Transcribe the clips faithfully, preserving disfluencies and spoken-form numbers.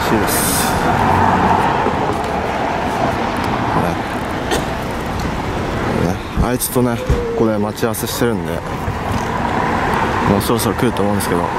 しいです。あいつとね、これ待ち合わせしてるんで、もうそろそろ来ると思うんですけど。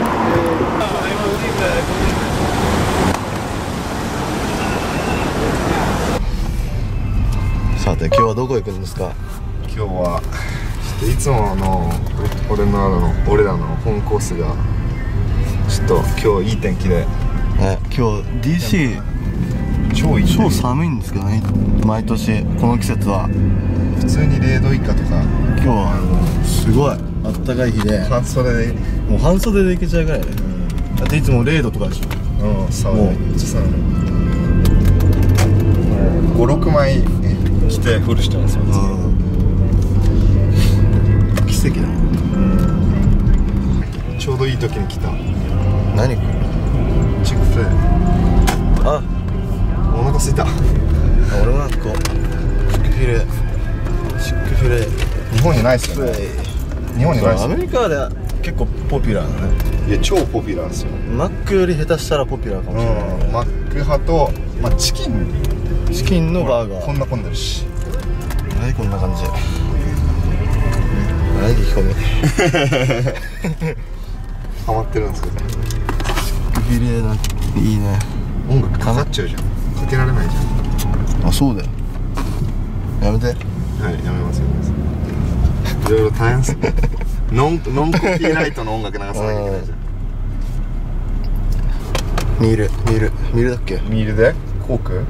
さて、今日はどこ行くんですか？ 今日はちょっといつもの俺のあの俺らの本コースがちょっと今日いい天気で、 ね、今日 ディーシー超いい超寒いんですけどね、毎年この季節は。 普通にれいど以下とか、 今日はもうすごいあったかい日で、 半袖でもう半袖でいけちゃうぐらいで、うん、だっていつもれいどとかでしょ。 うん、寒い。めっちゃ寒い。ごろくまい着てフルしてますよ。うん、 奇跡だ。うん、 ちょうどいい時に来た。 何？ チックフレー。 あ、 お腹すいた。 あ、俺もなんかこうチックフィレチックフィレ日本にないっすよね。日本にないっすよ。 アメリカでは結構ポピュラーだね。 いや、超ポピュラーですよ。 マックより下手したらポピュラーかもしれない、ね。うん、 マック派と、まあ、チキンチキンのバーガーこんな混んでるし。 はい、こんな感じ。はい、聞き込みハマってるんですけどね。 チックフィレなんていいね。 音楽かかっちゃうじゃん。かけられないじゃん。 あ、そうだよ。やめて。 はい、やめますよ。いろいろ大変ですノンノンコピーライトの音楽流さなきゃいけないじゃん。 ミールミールミールだっけ？ ミールでコーク？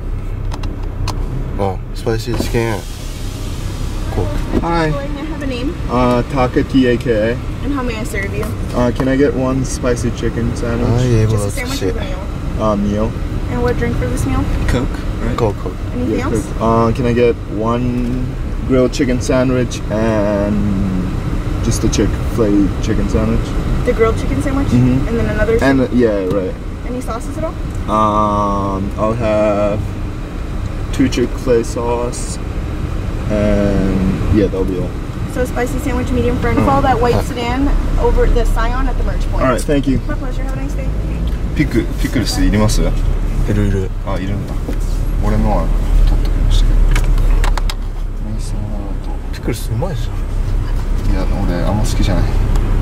あ、スパイシーチキンコーク。 Hi. May I have a name? Uh, Taka T A K. And how may I serve you? Uh, can I get one spicy chicken sandwich? あ、いいもの Just a 美し sandwich い。 or a meal? Uh, meal. And what drink for this meal? Coke. Right? コーク。 Anything Yeah, else? Coke. Uh, can I get one grilled chicken sandwich and just a Chick-fil-A chicken sandwich? The grilled chicken sandwich? Mhm. And then another And uh, yeah, right. Any sauces at all? Um, I'll have two Chick-fil-A sauce, and yeah, that'll be all. So spicy sandwich, medium fry, and follow that white sedan over the Scion at the merge point. All right, thank you. My pleasure. Have a nice day. ピクピクルスいります？ いるいる。 あ、いるんだ。俺のは取っときましたけど。メイソンアート。 ピクルスうまいじゃん。 いや、俺あんま好きじゃない。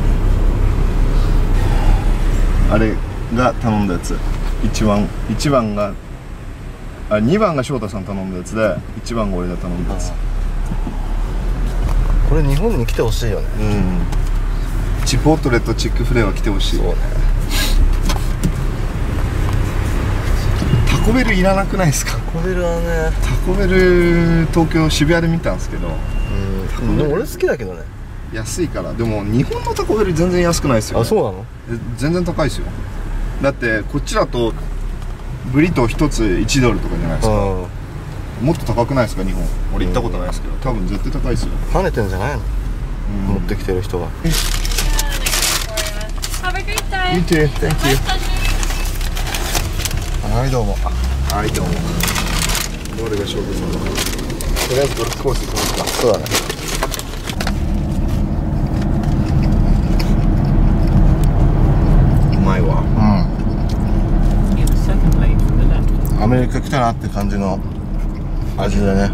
あれが頼んだやつ。一番一番があ、二番が翔太さん頼んだやつで、一番が俺が頼んだやつ。 これ日本に来てほしいよね。 うん。チポートレとチックフレーは来てほしい。 そうね。 タコベルいらなくないですか？ タコベルはね。 タコベル東京渋谷で見たんですけど。 うん。でも俺好きだけどね。 安いから。でも日本のタコベル全然安くないですよ、ね。 あ、そうなの？ 全然高いですよ。だってこっちだとブリトー一ついちドルとかじゃないですか。もっと高くないですか日本？俺行ったことないですけど、多分絶対高いですよ。 跳ねてんじゃないの？持ってきてる人が。 Have a great day. You too. Thank you. はい、どうも。 はい、どうも。どれが勝負するのか。とりあえずゴルフコース行きますか。 そうだね。 うまいわ。 うん。アメリカ来たなって感じの味だね。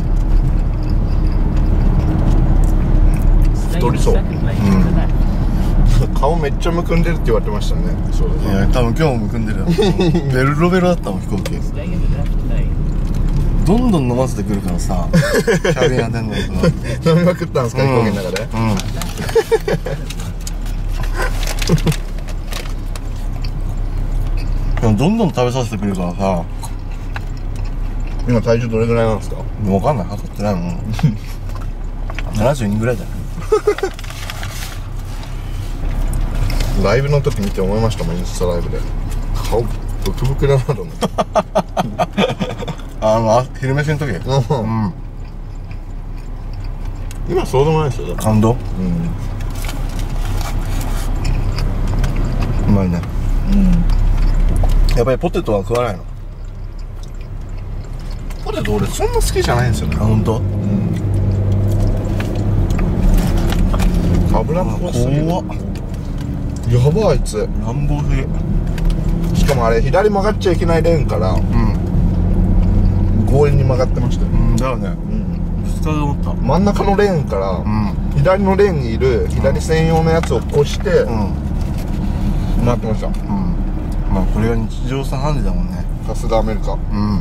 太りそう。うん。顔めっちゃむくんでるって言われてましたね。そうだね。 いや、多分今日もむくんでるよ。ベルロベロだったもん、飛行機。どんどん飲ませてくるからさ、キャビンアテンダントが。 飲みまくったんですか、飛行機の中で。 うん。どんどん食べさせてくるからさ。 今体重どれぐらいなんですか？ 分かんない、測ってないもん。ななじゅうにぐらいだよ。 ライブの時見て思いましたもん、インスタライブで。顔ブクブクだなと思って。 あの昼飯の時。うん。 今そうでもないですよ。 感動。うん。うまいね。うん。やっぱりポテトは食わないの？ ポテト俺そんな好きじゃないんですよね。 あ、本当？うん。 油っぽすぎる。 怖っ。 やばいあいつ。 乱暴すぎ。 かもあれ左曲がっちゃいけないレーンからうん強引に曲がってましたよ。 うんだよね。 うんぶつかると思った。 真ん中のレーンからうん左のレーンにいる左専用のやつを越してうん回ってました。 うん。まあこれが日常茶飯事だもんね。 さすがアメリカ。 うん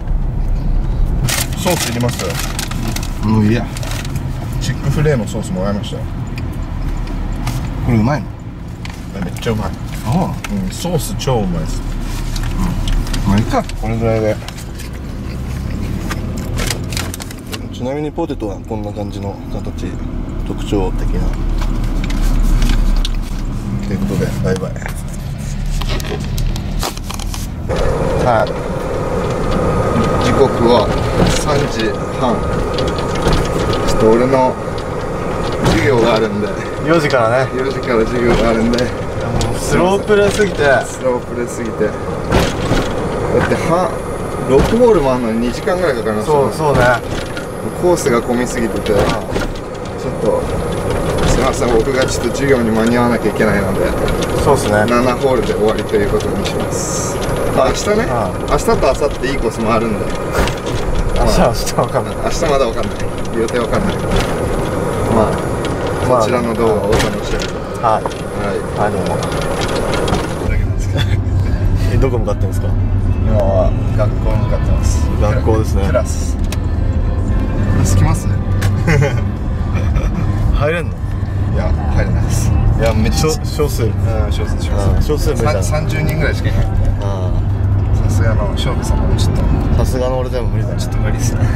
ソースいります？ もういいや。 チックフレーのソースもらいましたよ。 これうまいの？ めっちゃうまい。 あうん、ソース超うまいです。 あまあいいか。 これぐらいで。 ちなみにポテトはこんな感じの形、特徴的な。 ということでバイバイ。はい時刻はさんじはん。ちょっと俺の授業があるんで、 よじからね。 よじから授業があるんで、 スロープレすぎて。 スロープですぎて、だってはろくホールもあるのににじかんぐらいかかりますよね。 そうそうね。 コースが混みすぎてて、ちょっとすいません、僕がちょっと授業に間に合わなきゃいけないのでそうっすね。 ななホールで終わりということにします。まあ明日ね、 あ明日と明後日いいコースもあるんで、 明日は明日わかんない。 明日まだわかんない、予定わかんない。まあ、 まあこちらの動画をお楽しみに。 はい。 ははい、どうも。え、どこ向かってんですか？ い、今は学校に向かってます。 学校ですね。 クラス。着きます？ 入れんの？ いや、入れないです。いや、めっちゃ少数。 うん、少数少ああ、 数。 少数無理だな。 さんじゅうにんぐらいしかいないんで、 あさすがの勝負様もちょっとあ、さすがの俺でも無理だ。 ちょっと無理ですね。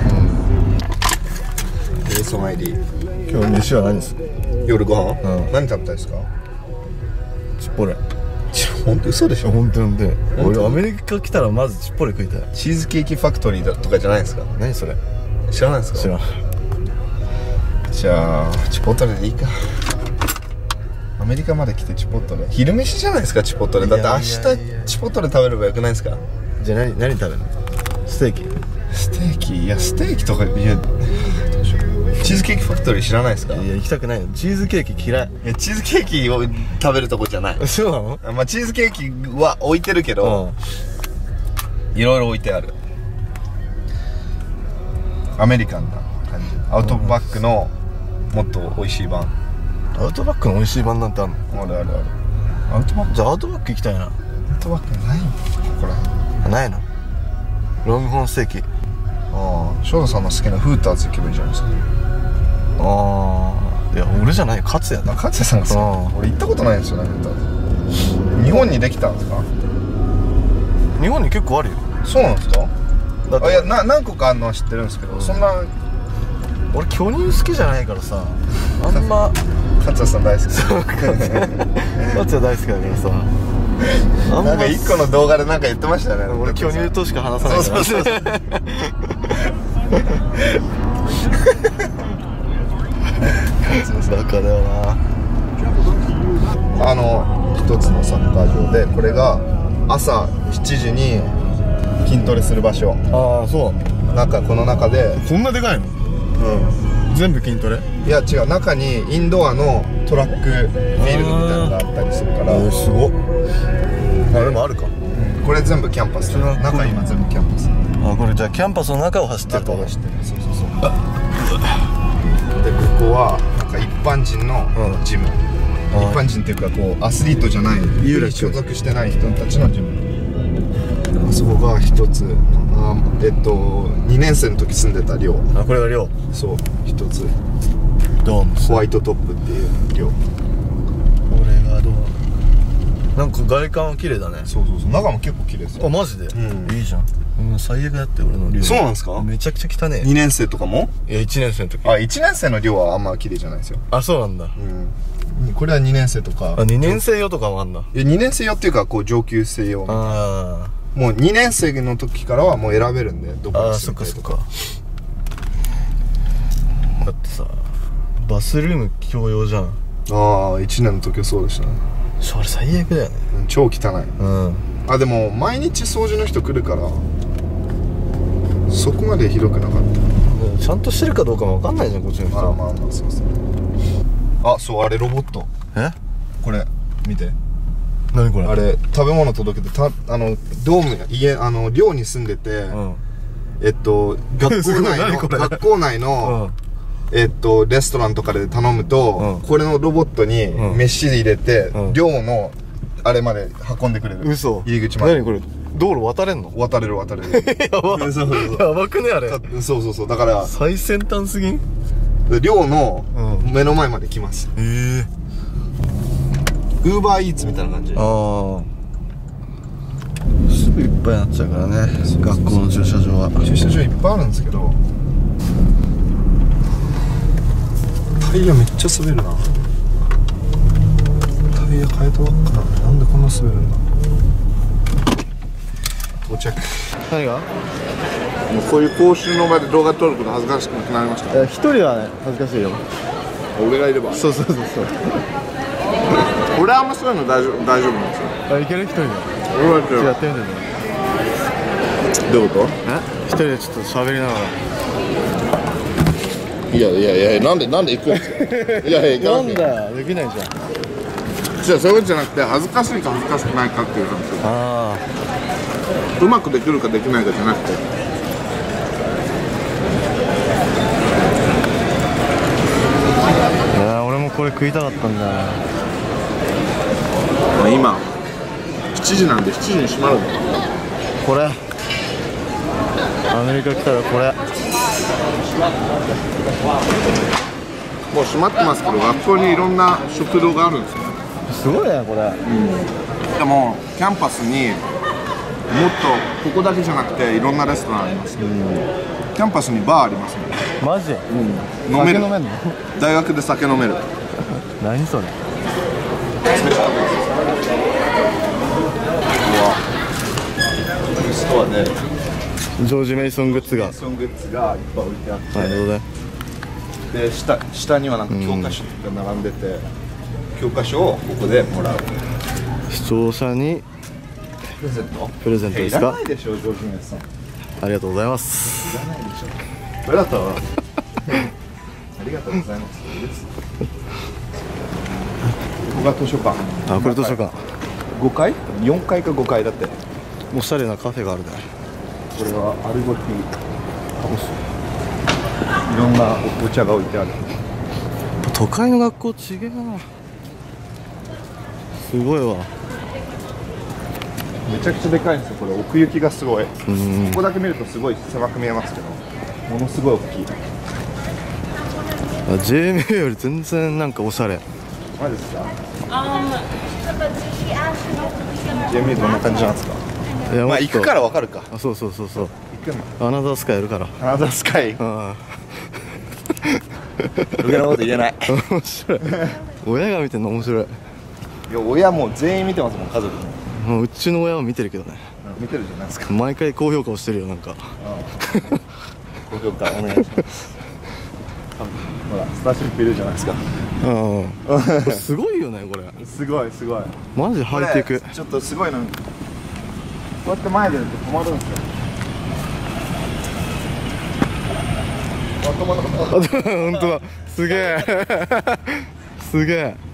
ベース参り。 今日飯は何ですか？ 夜ご飯？ うん何食べたいですか？ チッポレ。 ちょ、ほんと嘘でしょ？ 本当にで、 本当俺アメリカ来たらまずチッポレ食いたい。 チーズケーキファクトリーだとかじゃないですか？ 何それ？ 知らないですか？ 知らん。 じゃあチポットレでいいか。アメリカまで来てチポットレ、昼飯じゃないですかチポットレ。だって明いやいやいや日チポットレ食べればよくないですか？ じゃあ何何食べるの？ステーキ。 ステーキ、いやステーキとか、いやどうしよう。チーズケーキファクトリー知らないですか？ いや行きたくないの。チーズケーキ嫌い。 いやチーズケーキを食べるとこじゃない。 そうなの？ まあチーズケーキは置いてるけど、いろいろ置いてある。アメリカンな感じ。アウトバックのもっと美味しい版。 アウトバックの美味しい版なんてあんの？ あるあるある。アウトバック、 じゃあアウトバック行きたいな。 アウトバックないの？ここら辺。 あ、ないの？ロングホーンステーキ。 ああ、翔太さんの好きなフーターズ行けばいいじゃないですか。 ああ、いや俺じゃないよ、勝也だ。 あ、勝也さんが好き。 ああ俺行ったことないんですよね、フーターズ。日本にできたんですか？ 日本に結構あるよ。 そうなんですか？ だってあ、いや、な何個かあるのは知ってるんですけど、そんな俺巨乳好きじゃないからさ、あんま勝也さん大好き。 勝也大好きだからさ、あんまなんか一個の動画でなんか言ってましたよね。 俺巨乳としか話さないから。 そうそうそうバカだよな。 あの一つのサッカー場で、これが朝しちじに筋トレする場所。 ああ、そうなんかこの中で、 こんなでかいの？ う全部筋トレ？ ん、いや違う、中にインドアのトラックフィールドみたいなのがあったりするから。 えー、すごっ。あ、でもあるか。 これ全部キャンパス。 それは中今全部キャンパス。 あ、これじゃあキャンパスの中を走ってるってこと？ 中を走ってる。そうそうそう。でここはなんか一般人のジム、 うん、 一般人っていうかこうアスリートじゃない、 有楽所属してない人たちのジム。あそこが一つ、あえっとにねん生の時住んでた寮。 あ、これが寮。 そう、一つドームス。 ホワイトトップっていう寮。 これがどう？なんか外観は綺麗だね。 そうそうそう、中も結構綺麗ですよ。 あ、マジで？ うんいいじゃん。うん、最悪だって俺の寮。 そうなんですか？ めちゃくちゃ汚ねえ。 にねん生とかも？ いや、いちねん生の時。 あ、いちねん生の寮はあんま綺麗じゃないですよ。 あ、そうなんだ。 うん、これはにねん生とか。 あ、にねん生用とかもあんだ。 いや、にねん生用っていうかこう上級生用。 あもうにねん生の時からはもう選べるんで、どー。 こにあー、そ住みたいとか。 っかそっか。だってさ、バスルーム共用じゃん。 ああ、いちねんの時はそうでしたね。 それ最悪だよね。 うん、超汚い。 うん。 あ、でも毎日掃除の人来るからそこまでひどくなかっちゃんとしてるかどうかもわかんないじゃん、こっちのた。 人。 まあまあまあ、そうそう。あ、そう、あれロボット。 え？ これ見て。 何これ？ あれ食べ物届けて、たあのドーム家あの寮に住んでて、うん、えっと学校内の学校内の、うん、えっとレストランとかで頼むと、うん、これのロボットに飯入れて、うん、寮のあれまで運んでくれる。 嘘。 入り口まで。 何これ？道路渡れんの？渡れる渡れる。 やば。そうそうそう。やばくねあれ。 そうそうそう。だから最先端すぎん？ 寮の目の前まで来ます。 へえ。 ウーバーイーツみたいな感じ。ああ。 すぐいっぱいになっちゃうからね。学校の駐車場は。 駐車場いっぱいあるんですけど。タイヤめっちゃ滑るな。タイヤ変えたばっかなのになんでこんな滑るんだ。到着。 何が？ もうこういう公衆の場で動画撮ること恥ずかしくなくなりました。 一人はね恥ずかしいよ。 俺がいれば。 そうそうそうそう。 俺はあんまそういうの大丈夫大丈夫なんですよ。 あ、いける？一人で。 俺はやってる。 やってみてね。 どういうこと？ え？一人でちょっと喋りながら。 いやいやいや、なんでなんで行くんですか。いやいや、 なんだよ、できないじゃん。 じゃあそういうことじゃなくて、恥ずかしいか恥ずかしくないかっていう話。ああ。うまくできるかできないかじゃなくて。 いや、俺もこれ食いたかったんだよ。 今しちじなんでしちじに閉まるの。 これ。アメリカ来たらこれ。 もう閉まってますけど、学校にいろんな食堂があるんですよ。 すごいねこれ。うん、 でもキャンパスにもっとここだけじゃなくていろんなレストランあります、うん、キャンパスにバーありますね。 マジ？うん、 飲める。 酒飲めんの？ 大学で酒飲める。 何それ？ ストアでジョージ・メイソングッズがメイソングッズがいっぱい置いてあって、 なるほどね。 で 下, 下にはなんか教科書が並んでて、うん、教科書をここでもらう。 視聴者にプレゼントプレゼントですか？ いらないでしょ、ジョージ・メイソン。 ありがとうございます。 いらないでしょ。これだったらありがとうございます。ここが図書館。 あ、これ図書館。 ごかい？よんかいかごかいだって。 おしゃれなカフェがあるね。 これはアルゴティカボス。いろんなお茶が置いてある。 都会の学校ちげえな。すごいわ。 めちゃくちゃでかいんですよ。これ奥行きがすごい。ここだけ見るとすごい狭く見えますけど、ものすごい大きい。 ジェイエムエー より全然なんかおしゃれ。 マジですか？ジェイエムエー どんな感じなんですか？いや、まあ行くからわかるか。 あ、そうそうそうそう。 行くの。 アナザースカイやるから。 アナザースカイ。うん。余計なこと言えない。 面白い。親が見てるの面白い。 いや、親もう全員見てますもん、家族。 もううちの親は見てるけどね。 見てるじゃないですか。 毎回高評価をしてるよ、なんか。 高評価お願いします。ほら、スターシップいるじゃないですか。 うん。すごいよね、これ。 すごいすごい。 マジハイテク。 ちょっとすごいな。こうやって前でやると止まるんですよ。止まらなかった。 本当だ。すげえ。すげえ。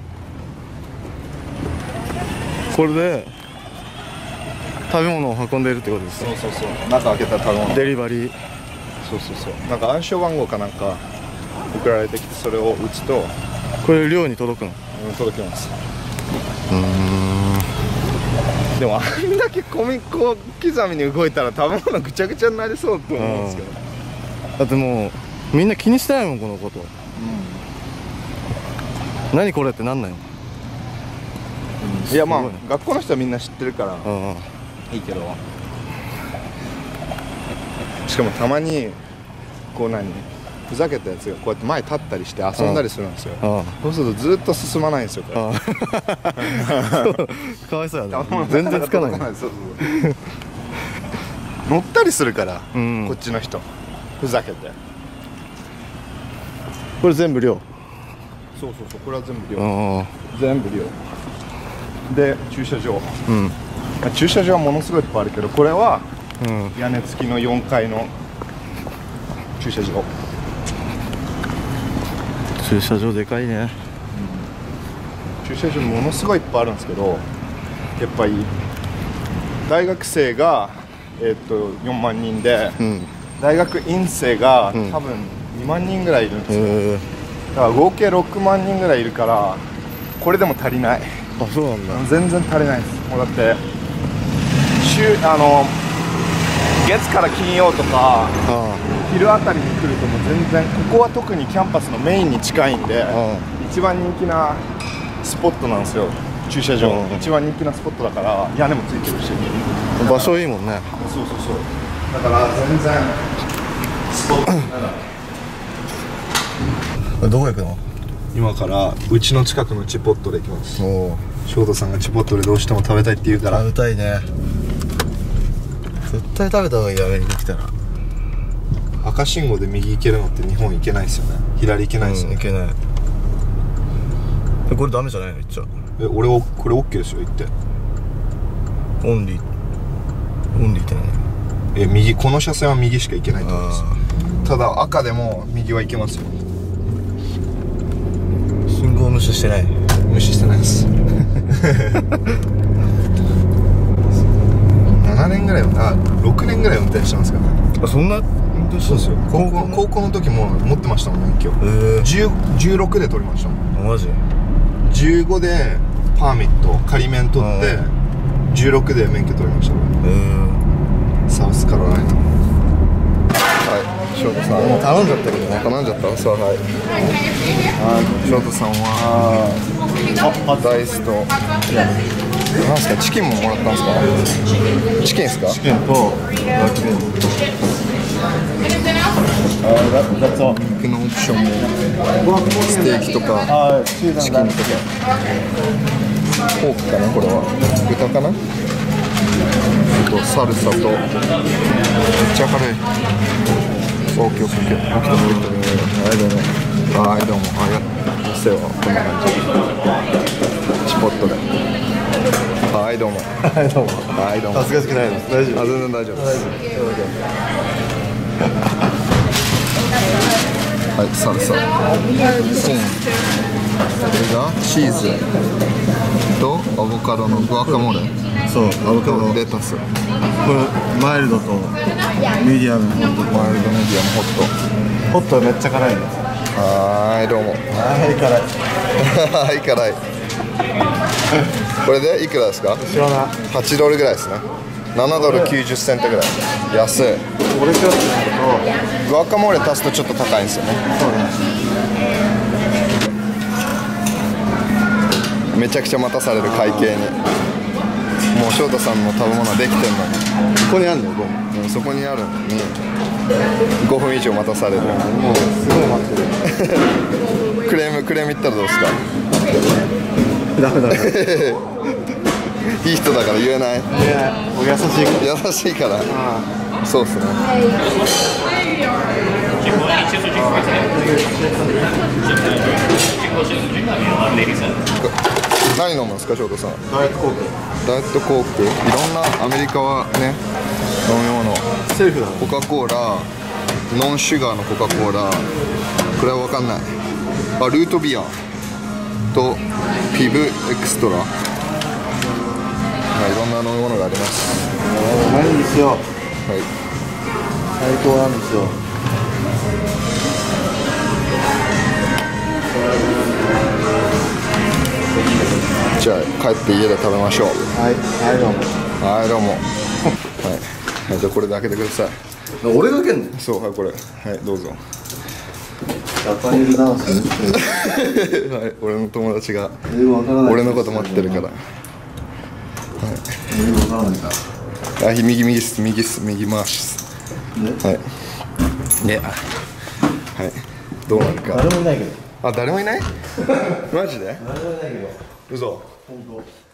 これで食べ物を運んでいるってことですか？ そうそうそう。中開けた食べ物。 デリバリー。 そうそうそう。なんか暗証番号かなんか送られてきて、それを打つとこれ寮に届くの？ うん、届きます。 うーん。 でもあんだけ米粉刻みに動いたら食べ物ぐちゃぐちゃになりそうと思うんですけど。 だってもうみんな気にしてないもん、このこと。うん、何これってなんないの？ いや、まあ学校の人はみんな知ってるからいいけど、しかもたまにこう何ふざけたやつがこうやって前立ったりして遊んだりするんですよ。そうするとずっと進まないんですよ、これ。 かわいそうやね。全然つかない。 乗ったりするから、こっちの人ふざけて。 これ全部寮？ そうそうそう、これは全部寮。全部寮で駐車場。うん、駐車場はものすごいいっぱいあるけど、これは屋根付きのよんかいの駐車場。 駐車場でかいね。 うん、駐車場ものすごいいっぱいあるんですけど、 やっぱり大学生が、えー、っとよんまんにんで、うん、大学院生が、うん、多分にまんにんぐらいいるんですよ、えー、だから合計ろくまんにんぐらいいるからこれでも足りない。 あ、そうなんだ。 全然足りないです。もうだって週あの月から金曜とか昼あたりに来るともう全然、ここは特にキャンパスのメインに近いんで一番人気なスポットなんですよ。駐車場一番人気なスポットだから屋根もついてるし場所いいもんね。 そうそうそう、だから全然スポットどこ行くの？ 今からうちの近くのチポットで行きます。お翔太さんがチポットでどうしても食べたいって言うから。 食べたいね。絶対食べた方がいいよ、アメリカ来たら。 赤信号で右行けるのって日本行けないですよね。左行けないですよね、 うん、行けない。これダメじゃないの？言っちゃえ、俺をこれ OK ですよ、言ってオンリーオンリーって何？ え、右、この車線は右しか行けないと思います。ただ赤でも右は行けますよ。 信号無視してない？ 無視してないですななねんぐらい、あ、ろくねんぐらい運転してますからね。 あ、そんな運転してる？ そうですよ。高校、高校の時も持ってましたもん、免許。えー、じゅうろくで取りましたもん。 マジ？ じゅうごでパーミット仮免取ってじゅうろくで免許取りました。えー、サウスカロライナ。はい、翔太さんもう頼んじゃったけどね。頼んじゃった。そう、はい。はい、翔太さんはダイスとなんすか、チキンももらったんですか？チキンですか？ チキンとラクレーム。 肉のオプションもステーキとかチキンとかポークかな、これは豚かな、あとサルサとめっちゃ軽い。オッケーオッケーオッケー。はいどうも。はいどうも。ありがとう。店はこんな感じ。チポットで。はいどうも。 はいどうも。 はいどうも。 恥ずかしくないの？大丈夫？ あ、全然大丈夫です。はい、サルサ、コーン、これがチーズとアボカドのグアカモレ。 そう、アボカド、 レタス。これマイルドとミディアム、 マイルド、ミディアム、ホット。ホットはめっちゃ辛いの。 はーい、どうも。 はい、辛い。 はい、辛い。これでいくらですか？ 知らない。 はちドルぐらいですね。ななドルきゅうじゅっセントぐらい。安い。 俺ちょっとグアカモーレ足すとちょっと高いんですよね。 そうね。 めちゃくちゃ待たされる会計に。もう翔太さんの食べ物はできてんのに。 ここにあるんだよ、ごふん。 そこにあるのにごふん以上待たされる。 もうすごい待ってるクレームクレーム言ったらどうですか？ ダメだねいい人だから言えない。 言えない。もう優しいから。 優しいから。ああ、そうっすね。何飲むんですか、翔太さん？ ダイエットコーク。 ダイエットコーク。いろんなアメリカはね、飲み物。 セルフだね。 コカ・コーラ、ノンシュガーのコカ・コーラ。これは分かんない。あ、ルートビアとピブエクストラ。いろんな飲み物があります。 うまいんですよ。はい。最高なんですよ。 じゃあ帰って家で食べましょう。 はい、はいどうも。 はいどうも。はい、はい、じゃあこれで開けてください。 俺が開けんの？ そう、はい、これ、はい、どうぞ。 ジャパニーズダンスはい、俺の友達が俺のこと待ってるから。はい。 分からないか。 あ、右右っす、右っす、右回しっす。はい。で、はい。どうなるか。 誰もいないけど。 あ、誰もいない？マジで？ 誰もいないけど。 嘘。 本当。